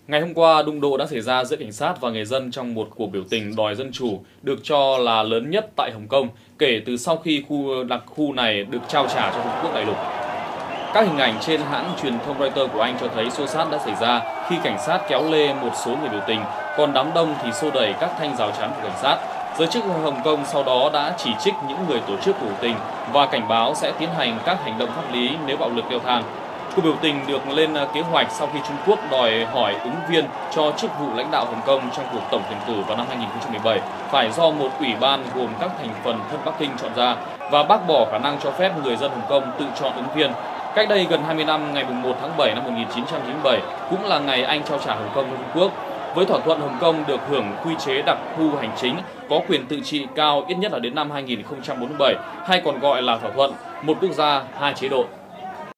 Ngày hôm qua, đụng độ đã xảy ra giữa cảnh sát và người dân trong một cuộc biểu tình đòi dân chủ được cho là lớn nhất tại Hồng Kông kể từ sau khi đặc khu này được trao trả cho Trung Quốc đại lục. Các hình ảnh trên hãng truyền thông Reuters của Anh cho thấy xô xát đã xảy ra khi cảnh sát kéo lê một số người biểu tình, còn đám đông thì xô đẩy các thanh rào chắn của cảnh sát. Giới chức Hồng Kông sau đó đã chỉ trích những người tổ chức biểu tình và cảnh báo sẽ tiến hành các hành động pháp lý nếu bạo lực leo thang. Cuộc biểu tình được lên kế hoạch sau khi Trung Quốc đòi hỏi ứng viên cho chức vụ lãnh đạo Hồng Kông trong cuộc tổng tuyển cử vào năm 2017 phải do một ủy ban gồm các thành phần thân Bắc Kinh chọn ra và bác bỏ khả năng cho phép người dân Hồng Kông tự chọn ứng viên. Cách đây gần 20 năm, ngày 1 tháng 7 năm 1997, cũng là ngày Anh trao trả Hồng Kông cho Trung Quốc. Với thỏa thuận, Hồng Kông được hưởng quy chế đặc khu hành chính, có quyền tự trị cao ít nhất là đến năm 2047, hay còn gọi là thỏa thuận một quốc gia, hai chế độ.